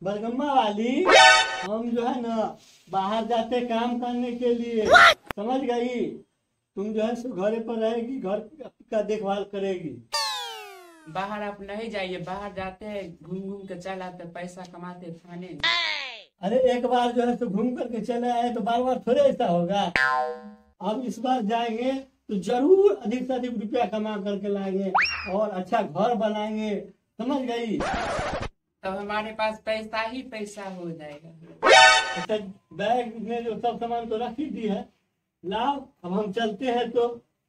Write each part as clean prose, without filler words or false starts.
बरगम्मा वाली, हम जो है ना बाहर जाते काम करने के लिए, समझ गई। तुम जो है सो घरे पर रहेगी, घर का देखभाल करेगी। बाहर आप नहीं जाइए, बाहर जाते हैं घूम घूम के चल आते, पैसा कमाते खाने में। अरे एक बार जो है तो घूम करके चले आए तो बार बार थोड़े ऐसा होगा। अब इस बार जाएंगे तो जरूर अधिक से अधिक रुपया कमा करके लाएंगे और अच्छा घर बनाएंगे, समझ गई। तब हमारे पास पैसा ही पैसा हो जाएगा। अच्छा, बैग में जो सब सामान तो रख ही दी है, लाओ अब हम चलते हैं तो।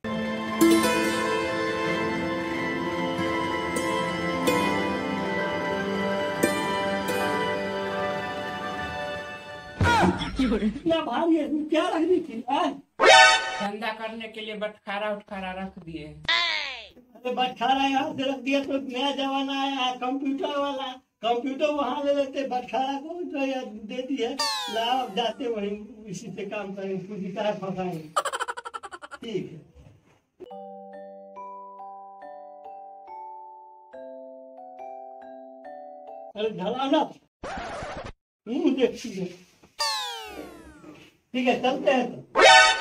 इतना भारी है, इसमें क्या रख दी थी? धंधा करने के लिए बटखारा उठखारा रख दिए। अरे बटखारा यहाँ से रख दिया तो नया जमाना है कंप्यूटर वाला, कंप्यूटर वहाँ ले लेते, बटखारा को तो यार दे दी है। लाओ जाते वहीं इसी से काम करेंगे, पूरी तरह फंसाएंगे। ठीक है। अरे ढला ना, देखती है। ठीक है चलते हैं तो।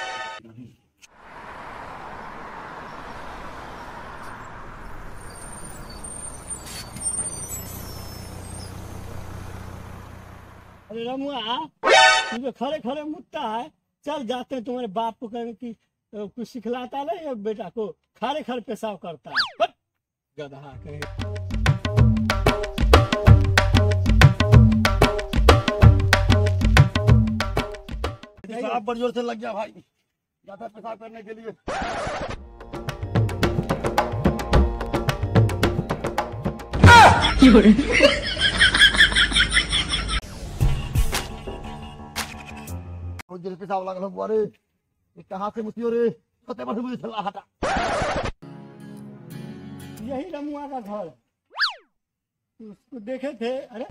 अरे रमुआ, तुझे खड़े खड़े मुद्दा है, चल जाते हैं तुम्हारे बाप को कहेंगे कि कुछ सिखलाता नहीं है बेटा को, खड़े खड़े पेशाब करता है। गधा कहे। पेशाब बड़ी जोर से लग गया भाई, जाता पेशाब करने के लिए। बहुत देर पेशाब लगल हो। अरे ये कहाँ से मुझे रे, सत्य पर से मुझे चला हटा। यही रमुआ का घर है, उसको देखे थे। अरे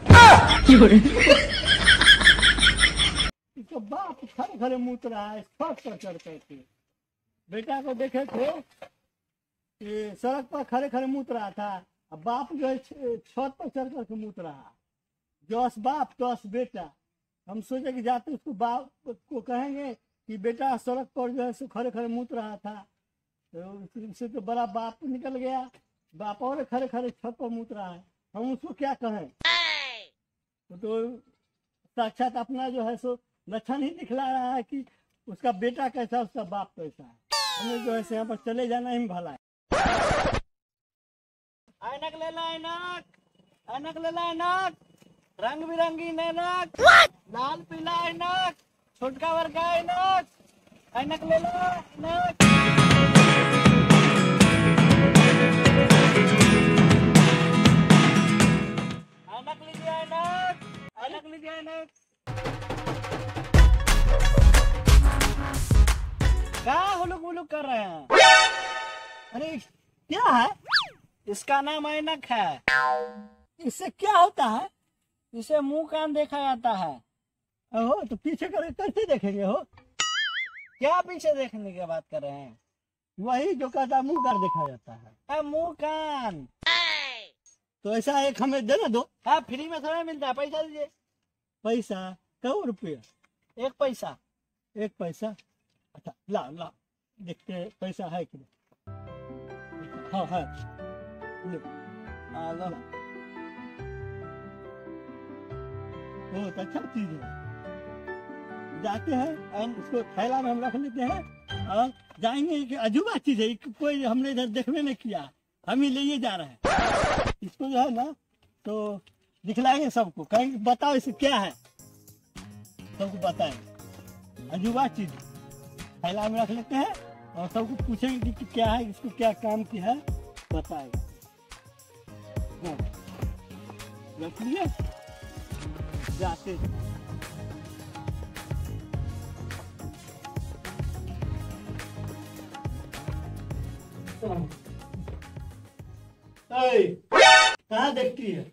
इसका बाप खड़े खड़े मूत रहा है छत पर चढ़ करके। बेटा को देखे थे कि सड़क पर खड़े खड़े मूत रहा था, अब बाप जो है छत पर चढ़ करके मूत रहा। जस बाप तस बेटा। हम सोचे कि जाते उसको बाप को कहेंगे कि बेटा सड़क पर जो है सो खड़े खड़े मूत रहा था, तो उससे तो बड़ा बाप निकल गया, बाप और खड़े खड़े छत पर मूत रहा है, हम उसको क्या कहें। तो साक्षात अपना जो है सो लक्षण ही दिखला रहा है कि उसका बेटा कैसा, उसका बाप कैसा है। हमें जो है यहाँ पर चले जाना ही भला है। ऐनक ले ला, ऐनक, ऐनक ले ला, ऐनक, रंग बिरंगी ऐनक, लाल पीला ऐनक, छोटका वर्गा ऐनक, ऐनक ले ला, ऐनक। ऐनक लीजिए, ऐनक, ऐनक लीजिए, ऐनक। क्या हुलुक मुलुक कर रहे हैं? अरे क्या है? इसका नाम ऐनक है। इससे क्या होता है? इसे मुंह कान देखा जाता है। हो तो पीछे कर कैसे देखेंगे हो? क्या पीछे देखने की बात कर रहे हैं? वही जो कहता मुंह कान देखा जाता है। मुंह कान तो ऐसा एक हमें देना दो। हाँ फ्री में थोड़ा मिलता है, पैसा दीजिए। पैसा कौ रुपया? 1 पैसा। 1 पैसा? अच्छा ला ला, देखते हैं पैसा है कि नहीं। हाँ है, लो ला ला। बहुत अच्छा चीज है। जाते हैं इसको थैला में हम रख लेते हैं और जाएंगे कि अजूबा चीज है, कोई हमने इधर देखने नहीं किया, हम ही ले जा रहे हैं। इसको जो है ना तो दिखलाएंगे सबको, कहेंगे बताओ इसे क्या है, सबको बताएंगे। अजूबा चीज थैला में रख लेते हैं और सबको पूछेंगे कि क्या है, इसको क्या काम की है, बताएगा। रख लिए, जाते कहाँ देखती है?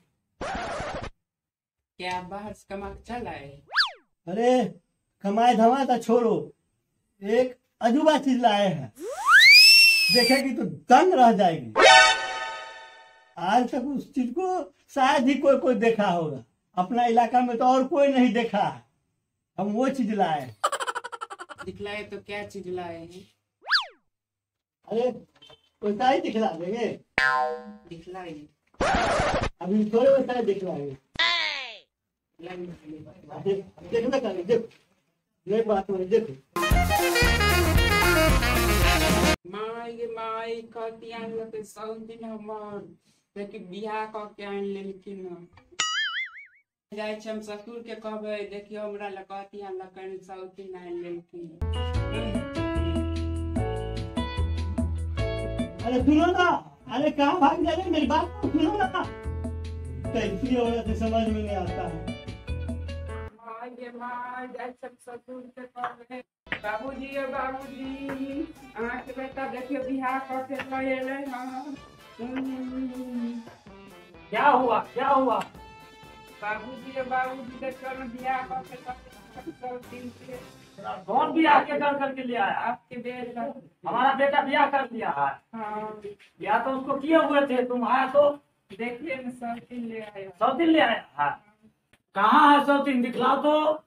क्या बाहर से कमा के चल आए? अरे कमाए धमाए तो छोड़ो, एक अजूबा चीज लाए हैं, देखेगी तो दंग रह जाएगी। आज तक उस चीज को शायद ही कोई कोई देखा होगा, अपना इलाका में तो और कोई नहीं देखा है, हम वो चीज लाए। दिखलाए तो क्या चीज लाए हैं? अरे वैसा ही दिखला देंगे, दिखलाए अभी थोड़े वैसा ही दिखलाएंगे। देखना करें, देखो नहीं बात नहीं, देखो माई कहती आन लगे सौ दिन हमर देखी बियाह क के आन लेलखिन जाय छै हम ससुर के कहबै देखियो हमरा ल कहती आन लगे सौ दिन आन लेलखिन। अरे सुनो ना, अरे कहाँ भाग जा रहे, मेरी बात तो सुनो ना। कैसी औरत है समझ में नहीं आता है। माई जाय छै ससुर के कहबै बाबूजी ओ बाबूजी अहाँ के बेटा देखियो बियाह क के लए एलै हन। क्या हुआ क्या हुआ? बाबूजी ओ बाबूजी देखियो न बियाह क के सौ दिन से। कौन ब्याह के कर करके ले आया? आपके बेटा। हमारा बेटा ब्याह कर दिया है। हाँ ब्याह तो उसको किए हुए थे, तुम आया तो देखिए न सौ दिन ले आया। 100 दिन ले आया है। कहाँ है 100 दिन, दिखलाओ तो।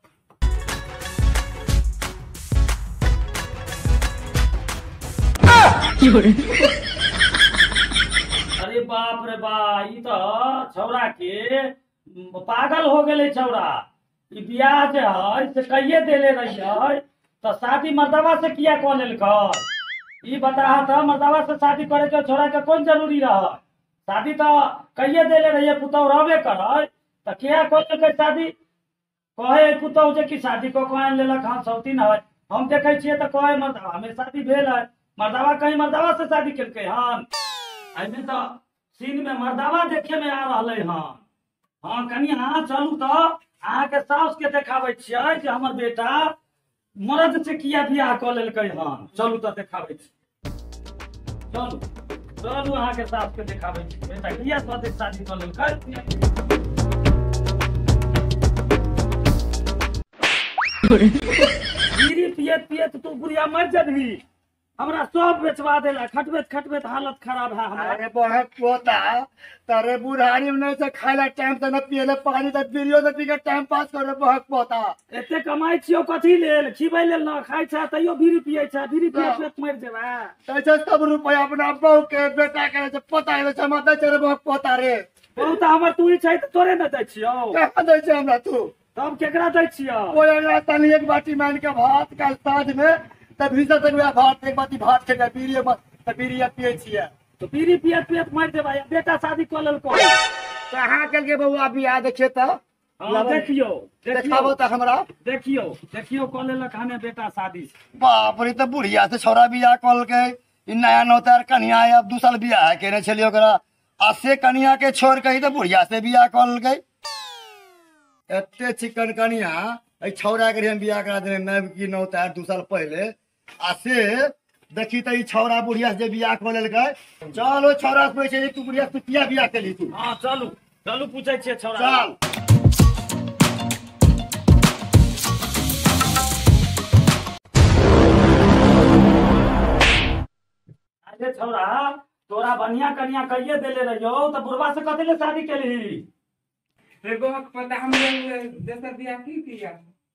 अरे बाप रे बा, ई तो छौरा के पागल हो गेले छौरा। ई बियाह जे है से कहिए देले रही तो शादी मर्दवा से किया कऽ लेलकै? ई बता था मर्दवा से शादी करे के छौरा के कौन जरूरी रहा? शादी तो कहिए देले रहिए, पुतौ रहबे करे तो किया कऽ लेलकै शादी? कहे पुतौ जे कि शादी को आन लेलक हन सौतीन है, हम देखे छियै तो कहे मर्दवा में शादी भेल है, मर्दवा कहीं मर्दवा से शादी केलकै हन? एहिमे तो सीन में मर्दवा देखे में आ रहले हन। हाँ कनी हाँ चलू तो अहाँ के साउस के देखाबै छियै जे हमर बेटा मर्द से किया बियाह कऽ लेलकै हन। चलू तो देखाबै छी, चलू चलू अहाँ के साउस के देखाबै छी बेटा किया शादी कऽ लेलकै। बीड़ी पियत पियत तू बुढ़िया मर जबही, हमरा सब बेचवा देला, खटबेत खटबेत हालत खराब है हमारा। अरे बहुत पोता तारे बुढ़ारी में नहीं से खाइला टाइम से न पियले पानी तो बीड़ियो से पी के टाइम पास करे बहुत पोता। एते कमाई छियो कथी लेल? खिबै लेल न खाइ छै तैयो बीड़ी पियै छै, बीड़ी पियत पियत मर जेबा। कैसे सब रुपया अपना बहू के बेटा के से पोता है से मत चरे बहुत पोता रे। बहुत हमर तू छै त तोरे न दै छियो, कहां दै छै हमरा तू? तब केकरा दै छियो? ओए अगला तनी एक बाटी मान के भात काल साँझ में तब भीतर तक भात एक बाटी भात खेले बीड़ी मत त बीड़ी पिए छिए तो बीड़ी पियत पियत मर जेबा। बेटा शादी कऽ लेलको कहां के के बउआ बियाह देखे त देखियो देखाबो त हमरा देखियो देखियो कऽ लेलक हने बेटा शादी। बाप रे त बुढ़िया से छोरा बियाह कल के इ नया नौतार कन्या अब 2 साल बियाह केने छलिए ओकरा आ से कन्या के छोड़ के त बुढ़िया से बियाह कल गई। एते चिकन कन्या ए छौरा के हम बियाह करा देने नव की नौतार 2 साल पहले आ से देखी त ई छौरा बुढ़िया से बियाह कऽ लेलकै। चलो छौरा से पूछे तू बुढ़िया से किया बियाह केली तू? हां चलू चलू पूछै छियै छौरा। चल अरे छौरा तोरा बढ़िया कन्या कहिए देले रहियो तो बुढ़वा से कथी ले शादी केली? रे गोहक पता हम लोग दोसर बियाह की किया।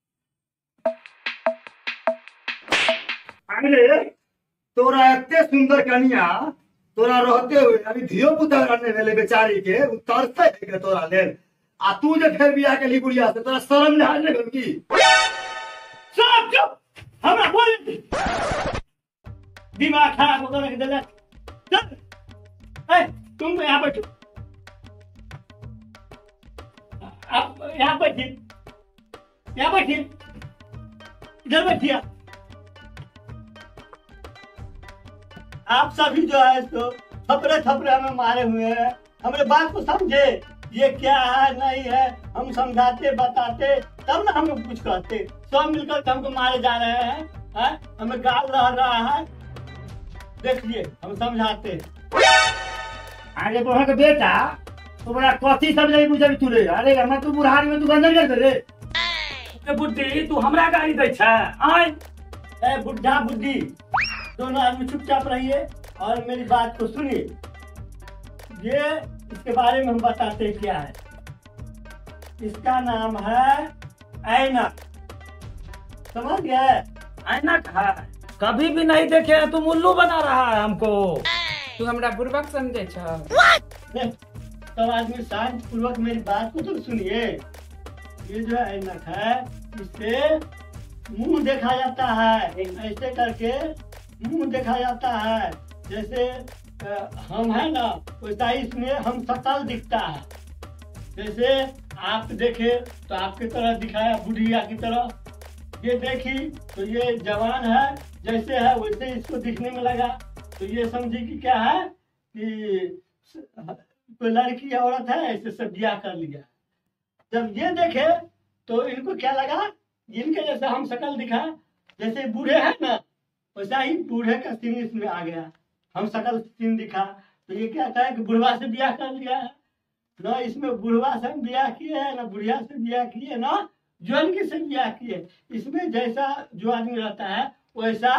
अरे तोरा एते सुंदर कन्या तोरा रहते हुए अभी धियो पुता रहने वाले बेचारी के उतरते के तोरा लेल आ तू जे फेर बियाह के ली बुढ़िया से तोरा शर्म नहीं आने लगी की? सब चुप, हमरा बोल दिमाग खराब हो गया देले। चल ए तुम यहाँ बैठो, आप यहाँ बैठिए, यहाँ बैठिए, इधर बैठिए। आप सभी जो है तो थपड़े थपड़े हमें मारे हुए हैं, हमारे बात को समझे ये क्या है नहीं है, हम समझाते बताते तब ना हम कुछ कहते। सब मिलकर के हमको मारे जा रहे हैं, हमें गाल रहा है। देखिए हम समझाते। अरे बोहा के बेटा तोरा कथी समझे बुझे तू रे? अरे हमरा तू बुढ़ारी में तू गंजर कर रे। ए बुड्ढी तू हमरा गाली दै छै? आय ए बुढ़ा बुद्धि दोनों आदमी चुपचाप रहिए और मेरी बात को सुनिए। ये इसके बारे में हम बताते क्या है। इसका नाम है ऐनक। समझ गए? ऐनक है, कभी भी नहीं देखे हैं, तुम उल्लू बना रहा है हमको। तू हमरा बुर्बक समझे छ? सब आदमी शांत पूर्वक मेरी बात को तो सुनिए। ये जो ऐनक है, इससे मुंह देखा जाता है, ऐसे करके मुंह देखा जाता है। जैसे हम है ना, वैसा इसमें हम शक्ल दिखता है। जैसे आप देखे तो आपकी तरह दिखाया, बुढ़िया की तरह। ये देखी तो ये जवान है, जैसे है वैसे इसको दिखने में लगा। तो ये समझी कि क्या है कि कोई लड़की या औरत है, ऐसे सब ब्याह कर लिया। जब ये देखे तो इनको क्या लगा, इनके जैसे हम शक्ल दिखा, जैसे बूढ़े हैं ना वैसा ही बूढ़े का सीन इसमें आ गया, हम शक्ल सीन दिखा। तो ये क्या कहे कि बुढ़वा से ब्याह कर लिया है। न इसमें बुढ़वा से हम ब्याह किए हैं, न बुढ़िया से ब्याह किए, न जवानगी से ब्याह किए। इसमें जैसा जो आदमी रहता है वैसा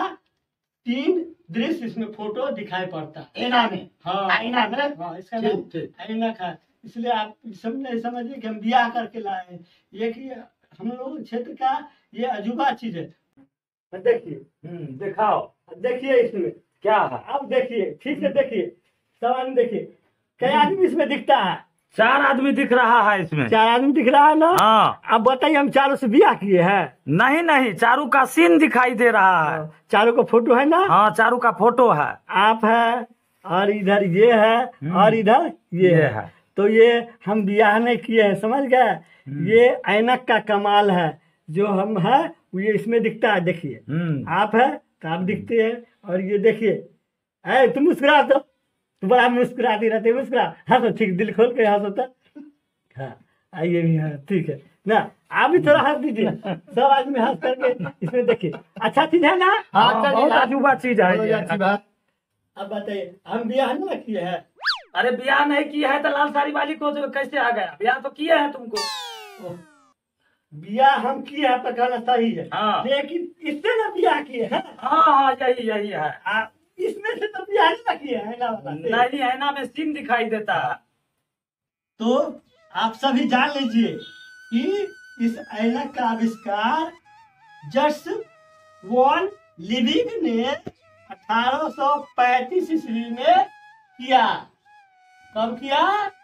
3 दृश्य इसमें फोटो दिखाई पड़ता है। ऐना में, हाँ ऐना में। हाँ, इसका नाम ऐनक है। इसलिए आप समझिए कि हम ब्याह करके लाए हैं। ये कि हम लोग क्षेत्र का ये अजूबा चीज है। देखिए, दिखाओ, देखिए इसमें क्या है? अब देखिए, ठीक से देखिए, सब आदमी देखिए, कई आदमी इसमें दिखता है। 4 आदमी दिख रहा है इसमें। 4 आदमी दिख रहा है ना। हाँ। अब बताइए, हम चारों से ब्याह किए हैं? नहीं नहीं, चारू का सीन दिखाई दे रहा है। चारों का फोटो है ना। हाँ, चारू का फोटो है। आप है और इधर ये है और इधर ये है। तो ये हम ब्याह नहीं किए हैं, समझ गए? ये ऐनक का कमाल है, जो हम है ये इसमें दिखता है। देखिए, आप है तो आप दिखते हैं, और ये देखिए, तुम मुस्कुरा दो, तुम बड़ा मुस्कुराती रहते, मुस्कुरा, हंसो, ठीक, दिल खोल के हंसो तो। हाँ, आइए भी, हाँ ठीक है ना, आप भी थोड़ा हंस दीजिए। सब आदमी हंस करके इसमें देखिए, अच्छा चीज है ना। हाँ, बहुत अजूबा चीज है बहुत ये। अच्छी बात। अब बताइए, हम ब्याह ना किए हैं। अरे ब्याह नहीं किया है तो लाल साड़ी वाली को जो कैसे आ गया? ब्याह तो किए हैं तुमको। ब्याह हम किए हैं तो कहना सही है। हाँ। लेकिन इससे ना ब्याह किए हैं। हाँ हाँ, यही है। इसमें से तो ब्याह ना किए हैं ना वाला से। नहीं, ऐना में सीन दिखाई देता है। तो आप सभी जान लीजिए कि इस ऐनक का आविष्कार जस्ट वन लिविंग ने 1835 ईस्वी में किया। कब किया?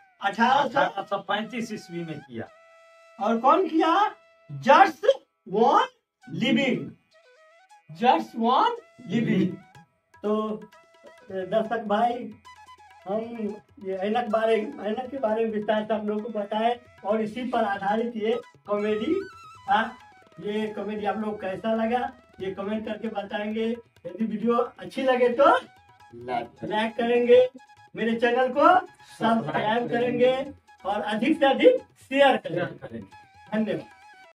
1835 ईस्वी में किया। और कौन किया? Just one living, just one living. तो दर्शक भाई, हम ये ऐनक के बारे में विस्तार से आप लोगों को बताएं, और इसी पर आधारित ये कॉमेडी था। ये कॉमेडी आप लोग कैसा लगा ये कमेंट करके बताएंगे। यदि वीडियो अच्छी लगे तो लाइक करेंगे, मेरे चैनल को सब्सक्राइब करेंगे, और अधिक से अधिक शेयर करेंगे। धन्यवाद।